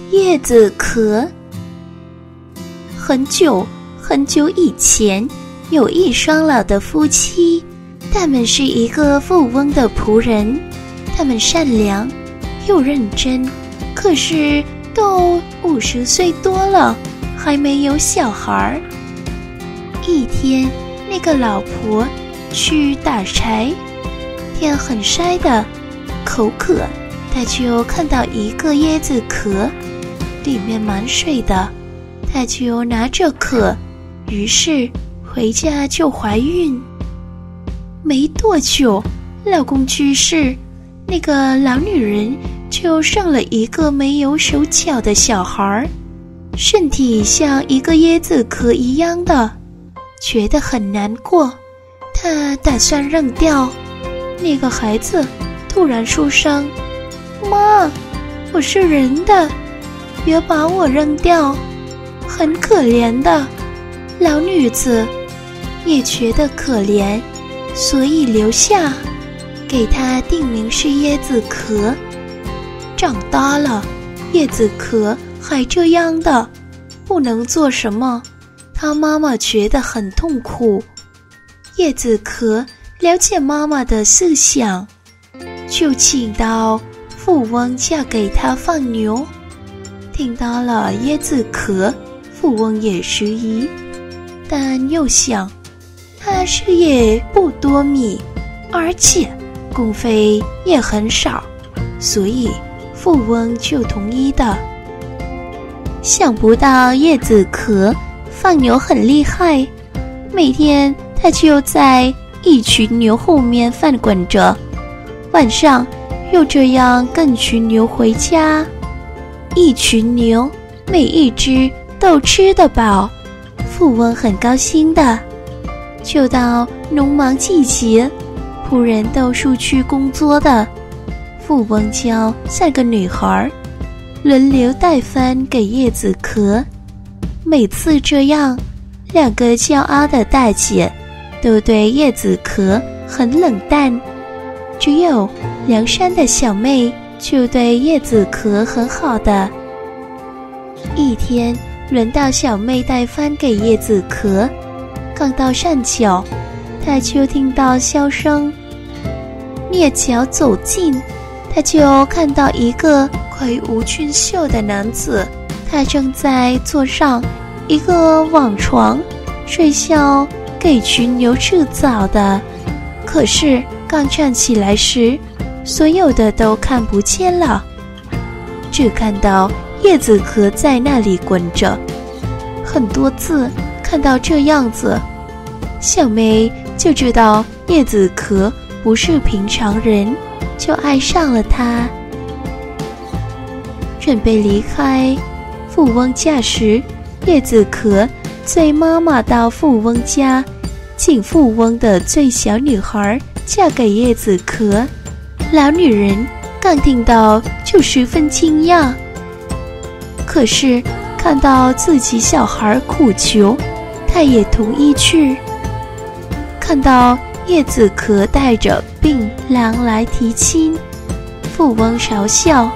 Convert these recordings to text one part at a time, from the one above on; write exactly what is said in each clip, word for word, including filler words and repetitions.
叶子壳。很久很久以前，有一双老的夫妻，他们是一个富翁的仆人，他们善良又认真，可是都五十岁多了，还没有小孩。一天，那个老婆去打柴，天很晒的，口渴，她就看到一个椰子壳，里面满水的，她就拿着壳，于是回家就怀孕。没多久，老公去世，那个老女人就生了一个没有手脚的小孩，身体像一个椰子壳一样的，觉得很难过。她打算扔掉。那个孩子突然说声：妈，我是人的，别把我扔掉，很可怜的。老女子也觉得可怜，所以留下，给她定名是椰子壳。长大了，叶子壳还这样的，不能做什么，她妈妈觉得很痛苦。叶子壳了解妈妈的思想，就请到富翁家给她放牛。听到了椰子壳，富翁也迟疑，但又想，他事业不多米，而且工费也很少，所以富翁就同意的。想不到叶子壳放牛很厉害，每天他就在一群牛后面翻滚着，晚上又这样跟群牛回家。一群牛，每一只都吃得饱，富翁很高兴的。就到农忙季节，仆人都出去工作的，富翁教三个女孩轮流带饭给叶子壳。每次这样，两个骄傲的大姐都对叶子壳很冷淡，只有梁山的小妹就对叶子壳很好的。一天，轮到小妹带饭给叶子壳，刚到山脚，她就听到笑声，蹑脚走近，她就看到一个魁梧俊秀的男子，他正在坐上一个网床睡觉，给群牛吃早的。可是刚站起来时，所有的都看不见了，只看到叶子壳在那里滚着。很多次看到这样子，小妹就知道叶子壳不是平常人，就爱上了他。准备离开富翁家时，叶子壳随妈妈到富翁家，请富翁的最小女孩嫁给叶子壳。老女人刚听到就十分惊讶，可是看到自己小孩苦求，她也同意去。看到叶子壳带着病郎来提亲，富翁嘲笑，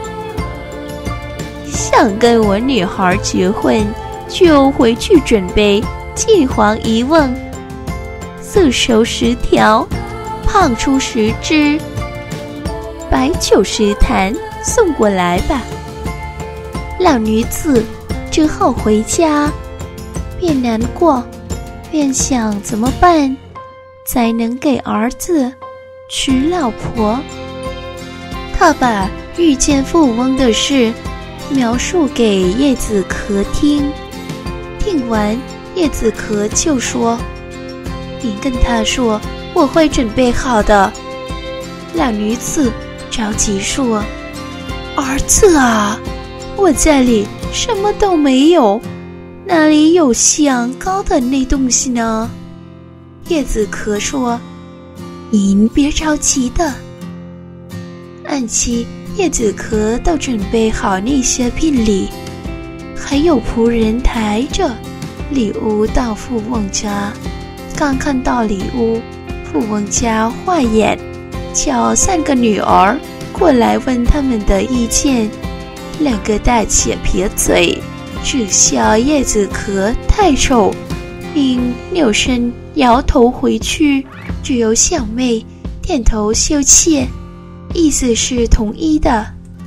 想跟我女孩结婚，就回去准备金黄一瓮，素手十条，胖出十只，白酒十坛，送过来吧。老女子只好回家，边难过边想怎么办才能给儿子娶老婆。她把遇见富翁的事描述给叶子壳听，听完叶子壳就说，你跟他说我会准备好的。老女子着急说，儿子啊，我家里什么都没有，哪里有想高的那东西呢？叶子壳说，您别着急的。按期叶子壳都准备好那些聘礼，还有仆人抬着礼物到富翁家。刚看到礼物，富翁家坏眼，叫三个女儿过来问他们的意见。 两个大姐撇嘴，指笑叶子壳太丑，并扭身摇头回去。只有小妹点头羞怯，意思是同意的。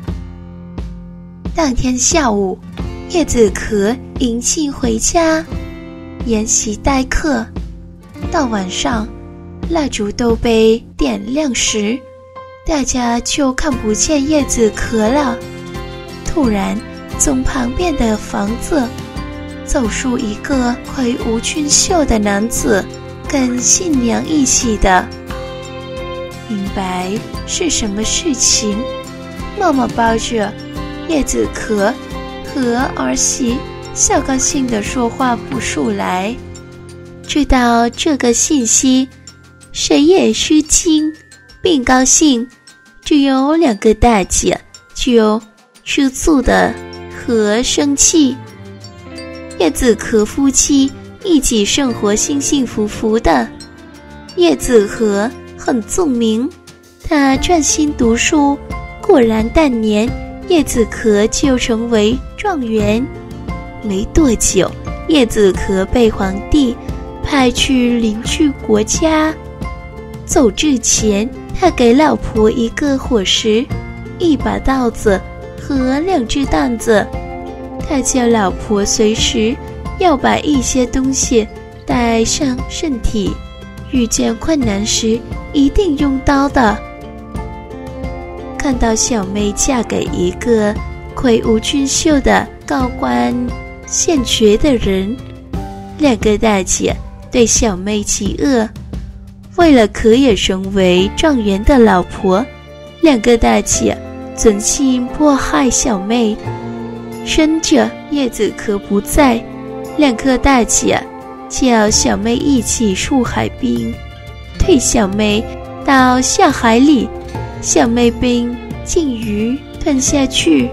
当天下午，叶子壳迎亲回家，宴席待客。到晚上，蜡烛都被点亮时，大家就看不见叶子壳了。突然，从旁边的房子走出一个魁梧俊秀的男子，跟新娘一起的。明白是什么事情，默默抱着叶子壳和儿媳笑高兴地说话不出来。知道这个信息，谁也吃惊并高兴，只有两个大姐就吃醋的和生气。叶子壳夫妻一起生活幸幸福福的。叶子壳很聪明，他专心读书，果然当年叶子壳就成为状元。没多久，叶子壳被皇帝派去邻居国家。走之前，他给老婆一个伙食，一把刀子和两只担子。他叫老婆随时要把一些东西带上身体，遇见困难时一定用刀的。看到小妹嫁给一个魁梧俊秀的高官显爵的人，两个大姐对小妹极恶。为了可以成为状元的老婆，两个大姐存心迫害小妹。趁着叶子壳不在，两个大姐叫小妹一起出海滨，推小妹到下海里，小妹被鲸鱼吞下去。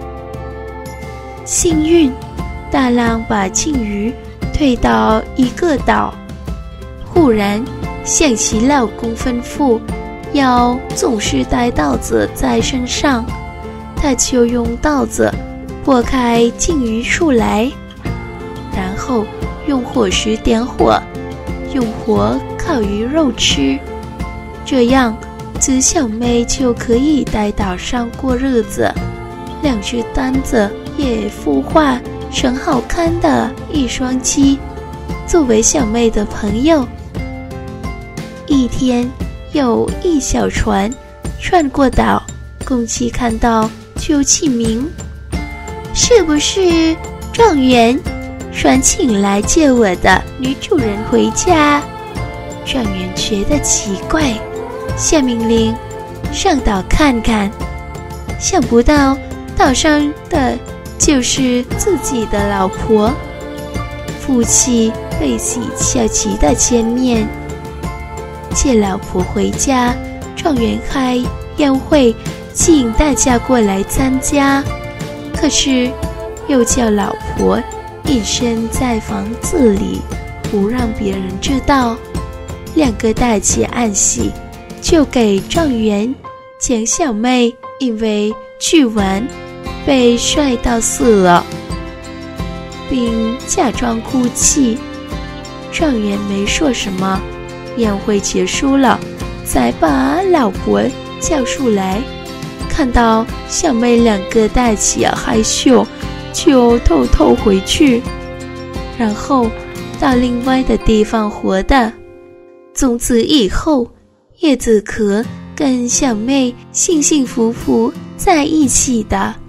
幸运，大浪把鲸鱼推到一个岛。忽然想起老公吩咐要总是带刀子在身上，她就用刀子拨开鲸鱼出来，然后用火石点火，用火烤鱼肉吃。这样子小妹就可以在岛上过日子，两只担子也孵化成好看的一双鸡，作为小妹的朋友。一天，有一小船穿过岛，公鸡看到就起名：是不是状元？船请来接我的女主人回家。状元觉得奇怪，下命令上岛看看。想不到岛上的就是自己的老婆，夫妻悲喜交集的见面。接老婆回家，状元开宴会，请大家过来参加。可是又叫老婆隐身在房子里，不让别人知道。两个大姐暗喜，就给状元讲小妹因为去玩被摔到死了，并假装哭泣。状元没说什么。宴会结束了，才把老婆叫出来。看到小妹两个大姐害羞，就偷偷回去，然后到另外的地方活的。从此以后，叶子壳跟小妹幸幸福福在一起的。